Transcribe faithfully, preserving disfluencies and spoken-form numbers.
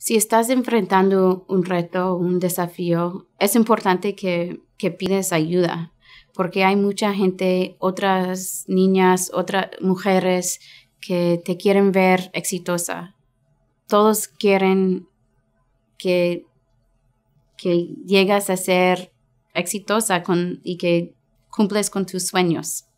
Si estás enfrentando un reto, un desafío, es importante que, que pides ayuda, porque hay mucha gente, otras niñas, otras mujeres que te quieren ver exitosa. Todos quieren que, que llegas a ser exitosa con, y que cumples con tus sueños.